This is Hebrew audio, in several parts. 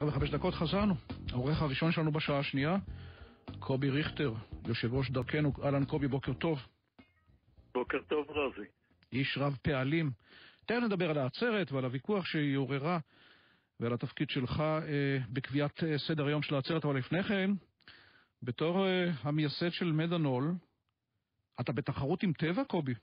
5 דקות חזרנו. העורך הראשון שלנו בשעה השנייה, קובי ריכטר, יושב ראש דרכנו. אהלן קובי, בוקר טוב. בוקר טוב רזי. איש רב פעלים. תכף נדבר על העצרת ועל הוויכוח שהיא עוררה ועל התפקיד שלך בקביעת סדר היום של העצרת, אבל לפני כן, בתור המייסד של מדנול, אתה בתחרות עם טבע, קובי?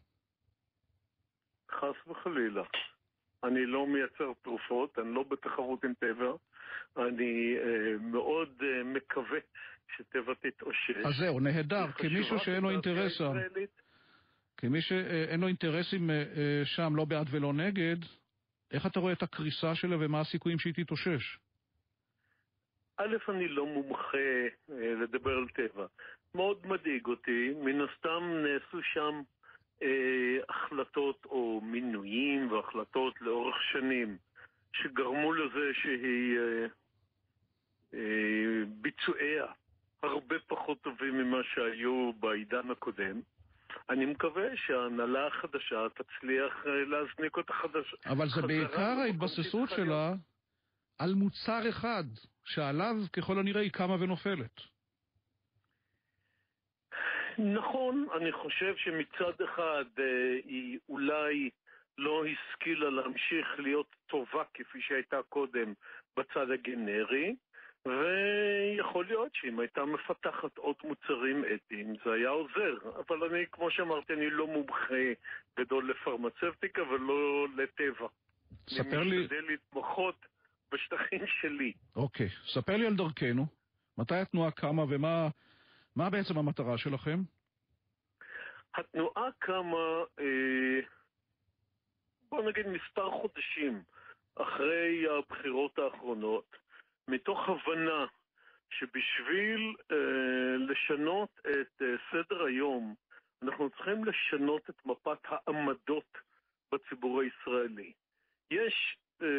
חס וחלילה. אני לא מייצר תרופות, אני לא בתחרות עם טבע. אני מאוד מקווה שטבע תתאושש. אז זהו, נהדר, כמישהו שאין לו אינטרס שם. כמי שאין לו אינטרסים שם, לא בעד ולא נגד, איך אתה רואה את הקריסה שלה ומה הסיכויים שהיא תתאושש? א', אני לא מומחה לדבר על טבע. מאוד מדאיג אותי. מן הסתם נעשו שם החלטות או מינויים והחלטות לאורך שנים שגרמו לזה שהיא ביצועיה הרבה פחות טובים ממה שהיו בעידן הקודם. אני מקווה שההנהלה החדשה תצליח להזניק אותה חדשה. אבל זה בעיקר ההתבססות שלה על מוצר אחד, שעליו ככל הנראה היא קמה ונופלת. נכון, אני חושב שמצד אחד היא אולי לא השכילה להמשיך להיות טובה כפי שהייתה קודם בצד הגנרי, ויכול להיות שאם הייתה מפתחת עוד מוצרים אתיים זה היה עוזר, אבל אני, כמו שאמרתי, אני לא מומחה גדול לפרמצבטיקה ולא לטבע. ספר לי... אני משתדל להתמחות בשטחים שלי. אוקיי, ספר לי על דרכנו. מתי התנועה קמה ומה בעצם המטרה שלכם? התנועה קמה, בוא נגיד מספר חודשים אחרי הבחירות האחרונות, מתוך הבנה שבשביל לשנות את סדר היום, אנחנו צריכים לשנות את מפת העמדות בציבור הישראלי. יש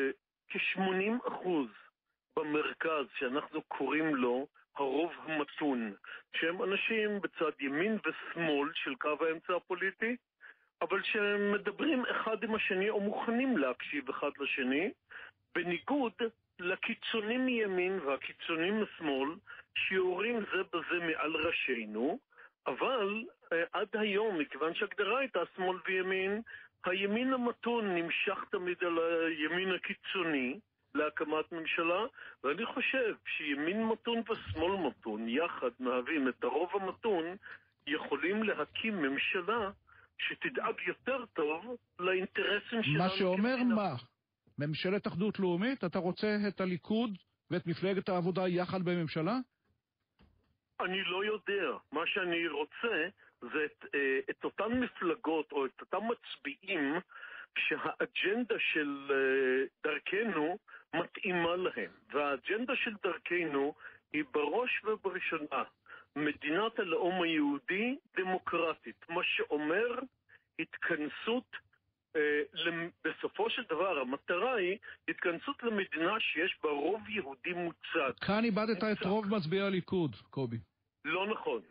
כ-80% במרכז שאנחנו קוראים לו הרוב המתון, שהם אנשים בצד ימין ושמאל של קו האמצע הפוליטי, אבל שהם מדברים אחד עם השני או מוכנים להקשיב אחד לשני, בניגוד לקיצונים מימין והקיצונים משמאל, שיורים זה בזה מעל ראשינו, אבל עד היום, מכיוון שהגדרה הייתה שמאל וימין, הימין המתון נמשך תמיד על הימין הקיצוני להקמת ממשלה, ואני חושב שימין מתון ושמאל מתון יחד מהווים את הרוב המתון, יכולים להקים ממשלה שתדאג יותר טוב לאינטרסים שלנו. מה שאומר מה? ממשלת אחדות לאומית? אתה רוצה את הליכוד ואת מפלגת העבודה יחד בממשלה? אני לא יודע. מה שאני רוצה זה את אותן מפלגות או את אותם מצביעים שהאג'נדה של דרכנו מתאימה להם. והאג'נדה של דרכנו היא בראש ובראשונה מדינת הלאום היהודי דמוקרטית. מה שאומר התכנסות, בסופו של דבר המטרה היא התכנסות למדינה שיש בה רוב יהודי מוצק. כאן איבדת את רוב מצביעי הליכוד, קובי. לא נכון.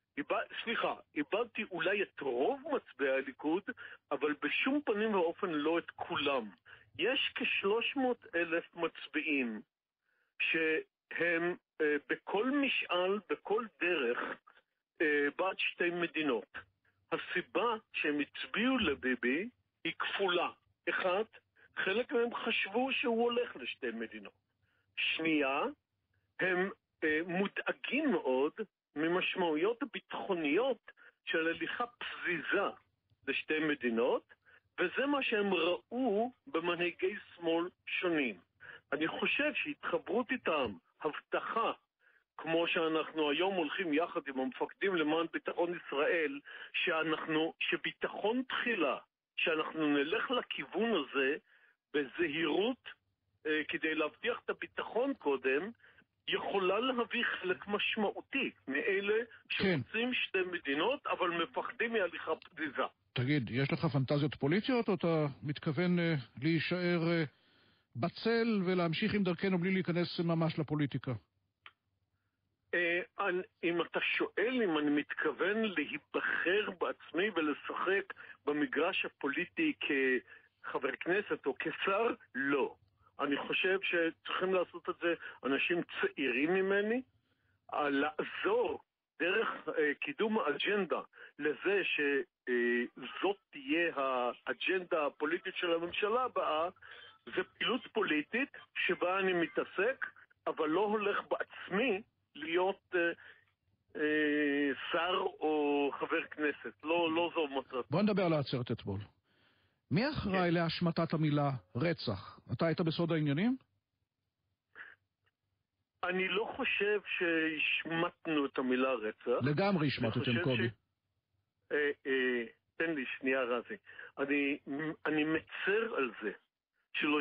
איבדתי אולי את רוב מצביעי הליכוד, אבל בשום פנים ואופן לא את כולם. יש כ-300,000 מצביעים שהם בכל משאל, בכל דרך, בעד שתי מדינות. הסיבה שהם הצביעו לביבי היא כפולה. אחד, חלק מהם חשבו שהוא הולך לשתי מדינות. שנייה, הם מודאגים מאוד ממשמעויות הביטחוניות של הליכה פזיזה לשתי מדינות, וזה מה שהם ראו במנהיגי שמאל שונים. אני חושב שהתחברות איתם, הבטחה, כמו שאנחנו היום הולכים יחד עם המפקדים למען ביטחון ישראל, שביטחון תחילה, שאנחנו נלך לכיוון הזה בזהירות כדי להבטיח את הביטחון קודם, יכולה להביא חלק משמעותי מאלה שרוצים שתי מדינות, אבל מפחדים מהליכה פזיזה. תגיד, יש לך פנטזיות פוליטיות, או אתה מתכוון להישאר בצל ולהמשיך עם דרכנו בלי להיכנס ממש לפוליטיקה? אם אתה שואל אם אני מתכוון להיבחר בעצמי ולשחק במגרש הפוליטי כחבר כנסת או כשר, לא. אני חושב שצריכים לעשות את זה אנשים צעירים ממני, לעזור דרך קידום האג'נדה לזה שזאת תהיה האג'נדה הפוליטית של הממשלה הבאה, זה פעילות פוליטית שבה אני מתעסק, אבל לא הולך בעצמי להיות שר או חבר כנסת. לא זו מטרתי. בוא נדבר על העצרת אתמול. מי אחראי להשמטת המילה רצח? אתה היית בסוד העניינים? אני לא חושב שהשמטנו את המילה רצח. לגמרי השמטתם, קובי. תן לי שנייה, רזי. אני מצר על זה שלא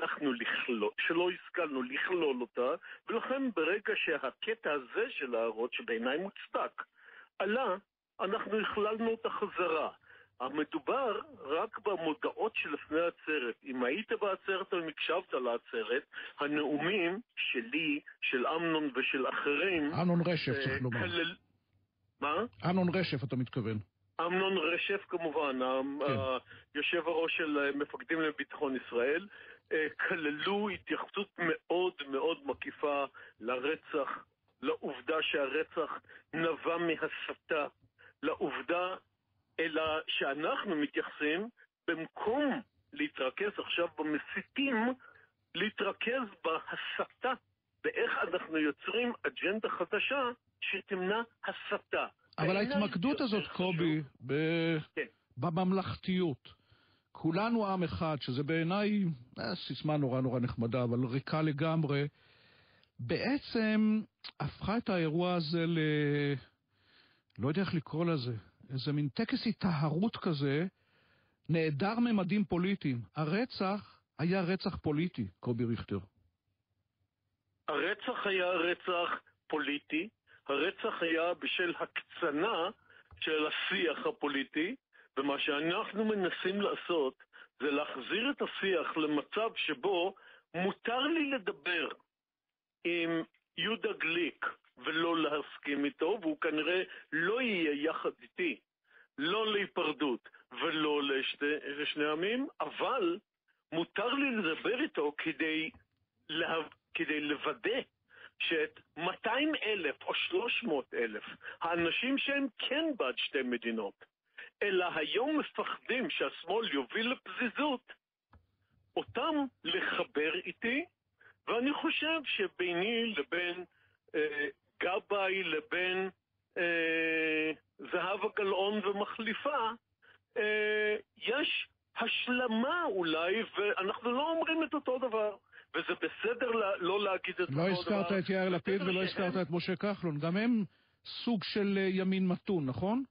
השכלנו לכלול אותה, ולכן ברגע שהקטע הזה של הערות, שבעיניי מוצדק, עלה, אנחנו הכללנו אותה חזרה. המדובר רק במודעות שלפני העצרת. אם היית בעצרת או אם הקשבת לעצרת, הנאומים שלי, של אמנון ושל אחרים... אמנון רשף, צריך לומר. מה? אמנון רשף, אתה מתכוון. אמנון רשף כמובן, יושב הראש של מפקדים לביטחון ישראל, כללו התייחסות מאוד מאוד מקיפה לרצח, לעובדה שהרצח נבע מהסתה, לעובדה אלא שאנחנו מתייחסים במקום להתרכז עכשיו במסיתים, להתרכז בהסתה, באיך אנחנו יוצרים אג'נדה חדשה שתמנע הסתה. אבל ההתמקדות הזאת, קובי, בממלכתיות, כולנו עם אחד, שזה בעיניי סיסמה נורא נחמדה, אבל ריקה לגמרי, בעצם הפכה את האירוע הזה לא יודע איך לקרוא לזה, איזה מין טקס התאהרות כזה, נעדר ממדים פוליטיים. הרצח היה רצח פוליטי, קובי ריכטר. הרצח היה רצח פוליטי, הרצח היה בשל הקצנה של השיח הפוליטי, ומה שאנחנו מנסים לעשות זה להחזיר את השיח למצב שבו מותר לי לדבר עם יהודה גליק ולא להסכים איתו, והוא כנראה לא יהיה יחד איתי, לא להיפרדות ולא לשני עמים, אבל מותר לי לדבר איתו כדי לוודא שאת 200,000 או 300,000 האנשים שהם כן בעד שתי מדינות, אלא היום מפחדים שהשמאל יוביל לפזיזות, אותם לחבר איתי, ואני חושב שביני לבין גבאי לבין זהבה גלאון ומחליפה, יש השלמה אולי, ואנחנו לא אומרים את אותו דבר. וזה בסדר לא להגיד את אותו דבר. לא הזכרת את יאיר לפיד ולא הזכרת את משה כחלון. גם הם סוג של ימין מתון, נכון?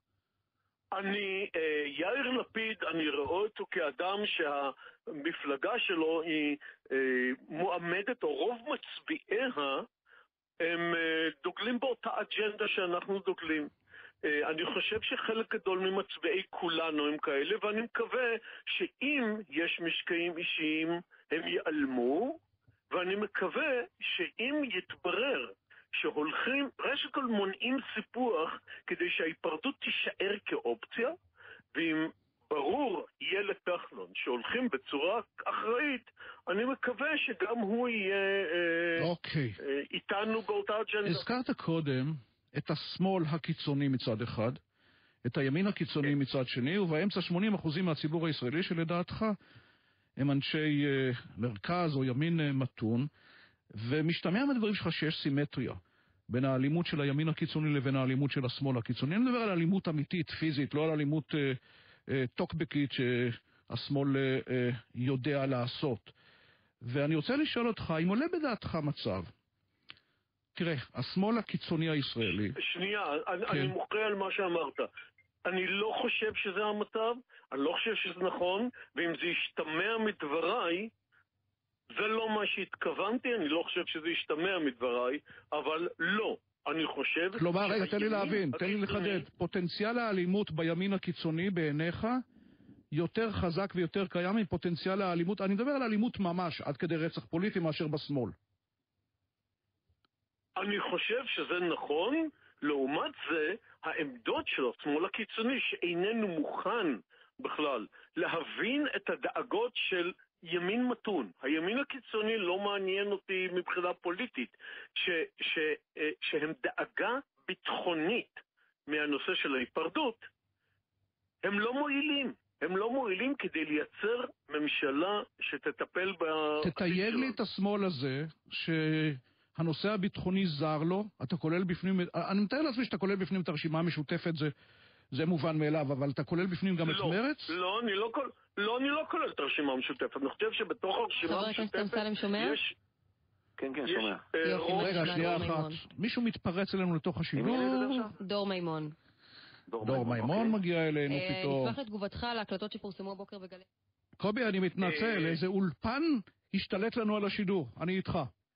יאיר לפיד, אני רואה אותו כאדם שהמפלגה שלו היא מועמדת, או רוב מצביעיה הם דוגלים באותה אג'נדה שאנחנו דוגלים. אני חושב שחלק גדול ממצביעי כולנו הם כאלה, ואני מקווה שאם יש משקעים אישיים הם ייעלמו, ואני מקווה שאם יתברר שהולכים, ראשית כל מונעים סיפוח כדי שההיפרדות תישאר כאופציה, ואם ברור יהיה לכחלון שהולכים בצורה אחראית, אני מקווה שגם הוא יהיה איתנו באותה אג'נדה. הזכרת קודם את השמאל הקיצוני מצד אחד, את הימין הקיצוני מצד שני, ובאמצע 80% מהציבור הישראלי שלדעתך הם אנשי מרכז או ימין מתון, ומשתמע מהדברים שלך שיש סימטריה בין האלימות של הימין הקיצוני לבין האלימות של השמאל הקיצוני. אני מדבר על אלימות אמיתית, פיזית, לא על אלימות טוקבקית שהשמאל יודע לעשות. ואני רוצה לשאול אותך, אם עולה בדעתך מצב, תראה, השמאל הקיצוני הישראלי... שנייה, אני מוחה על מה שאמרת. אני לא חושב שזה המצב, אני לא חושב שזה נכון, ואם זה ישתמע מדבריי, זה לא מה שהתכוונתי, אני לא חושב שזה ישתמע מדבריי, אבל לא, אני חושב... כלומר, רגע, תן לי להבין, תן לי לחדד. פוטנציאל האלימות בימין הקיצוני בעיניך יותר חזק ויותר קיים מפוטנציאל האלימות, אני מדבר על אלימות ממש, עד כדי רצח פוליטי מאשר בשמאל. אני חושב שזה נכון, לעומת זה, העמדות של השמאל הקיצוני שאיננו מוכן בכלל להבין את הדאגות של ימין מתון. הימין הקיצוני לא מעניין אותי מבחינה פוליטית, שהם דאגה ביטחונית מהנושא של ההיפרדות, הם לא מועילים. הם לא מועילים כדי לייצר ממשלה שתטפל תתייג לי את השמאל הזה, שהנושא הביטחוני זר לו, אתה כולל בפנים, אני מתאר לעצמי שאתה כולל בפנים את הרשימה המשותפת, זה מובן מאליו, אבל אתה כולל בפנים גם את מרץ? לא, אני לא כולל את הרשימה המשותפת. אני חושב שבתוך הרשימה המשותפת יש... כן, שומע. רגע, שנייה אחת. מישהו מתפרץ אלינו לתוך השידור? דור מימון. דור מימון מגיע אלינו פתאום. נשמח לתגובתך על ההקלטות שפורסמו הבוקר בגלי. קובי, אני מתנצל, איזה אולפן השתלט לנו על השידור. אני איתך.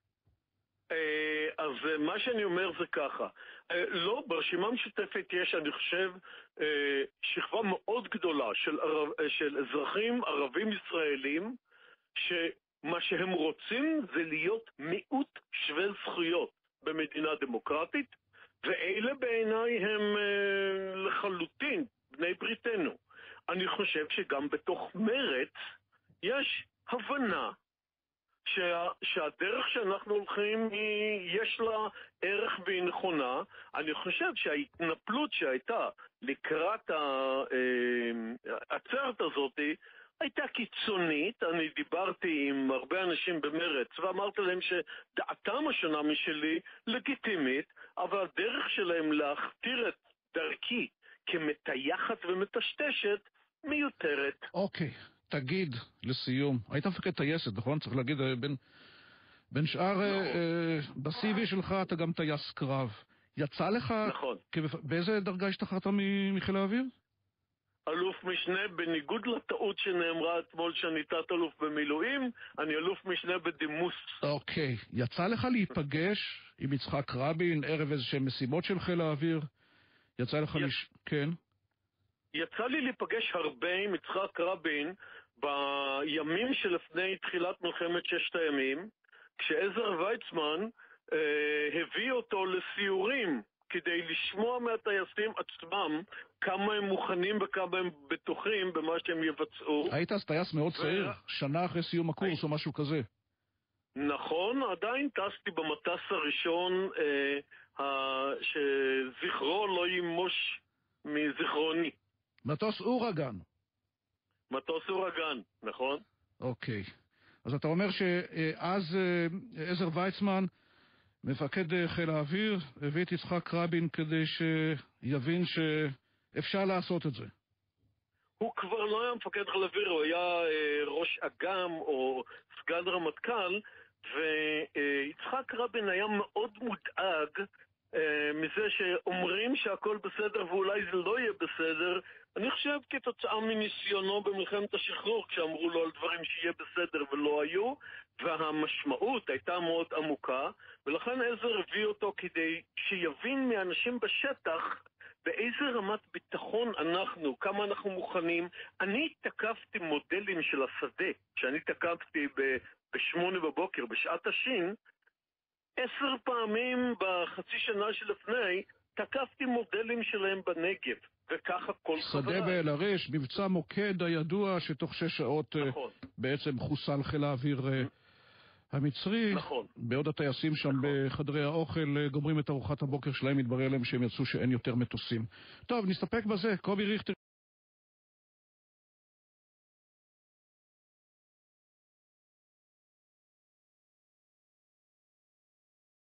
אז מה שאני אומר זה ככה. לא, ברשימה המשותפת יש, אני חושב, שכבה מאוד גדולה של אזרחים ערבים ישראלים, שמה שהם רוצים זה להיות מיעוט שווה זכויות במדינה דמוקרטית, ואלה בעיניי הם לחלוטין בני בריתנו. אני חושב שגם בתוך מרץ יש הבנה שהדרך שאנחנו הולכים יש לה ערך והיא נכונה. אני חושב שההתנפלות שהייתה לקראת העצרת הזאת הייתה קיצונית. אני דיברתי עם הרבה אנשים במרץ ואמרתי להם שדעתם השונה משלי לגיטימית, אבל הדרך שלהם להכתיר את דרכי כמטייחת ומטשטשת מיותרת. אוקיי, תגיד לסיום, היית מפקד טייסת, נכון? צריך להגיד, בין שאר, ב-CV שלך אתה גם טייס קרב. יצא לך... נכון. באיזה דרגה השתחררת מחיל האוויר? אלוף משנה, בניגוד לטעות שנאמרה אתמול שאני תת אלוף במילואים, אני אלוף משנה בדימוס. אוקיי, יצא לך להיפגש עם יצחק רבין ערב איזשהם משימות של חיל האוויר? יצא לך כן? יצא לי להיפגש הרבה עם יצחק רבין בימים שלפני תחילת מלחמת ששת הימים, כשעזר ויצמן הביא אותו לסיורים כדי לשמוע מהטייסים עצמם כמה הם מוכנים וכמה הם בטוחים במה שהם יבצעו. היית אז טייס מאוד צעיר, שנה אחרי סיום הקורס או משהו כזה. נכון, עדיין טסתי במטס הראשון שזכרו לא ימוש מזיכרוני. מטוס אורגן. מטוס אורגן, נכון. אוקיי. אז אתה אומר שאז עזר ויצמן, מפקד חיל האוויר, הביא את יצחק רבין כדי שיבין שאפשר לעשות את זה. הוא כבר לא היה מפקד חיל האוויר, הוא היה ראש אג"ם או סגן רמטכ"ל, ויצחק רבין היה מאוד מודאג מזה שאומרים שהכל בסדר ואולי זה לא יהיה בסדר. אני חושב כתוצאה מניסיונו במלחמת השחרור, כשאמרו לו על דברים שיהיה בסדר ולא היו, והמשמעות הייתה מאוד עמוקה, ולכן עזר הביא אותו כדי שיבין מאנשים בשטח באיזה רמת ביטחון אנחנו, כמה אנחנו מוכנים. אני תקפתי מודלים של השדה, כשאני תקפתי ב-8 בבוקר בשעת השין, 10 פעמים בחצי שנה שלפני תקפתי מודלים שלהם בנגב, וככה כל חברה. שדה באל-עריש, מבצע מוקד הידוע שתוך 6 שעות נכון. בעצם חוסל חיל האוויר המצרי. נכון. בעוד הטייסים שם נכון. בחדרי האוכל גומרים את ארוחת הבוקר שלהם, מתברר להם שהם יצאו שאין יותר מטוסים. טוב, נסתפק בזה. קובי ריכטר.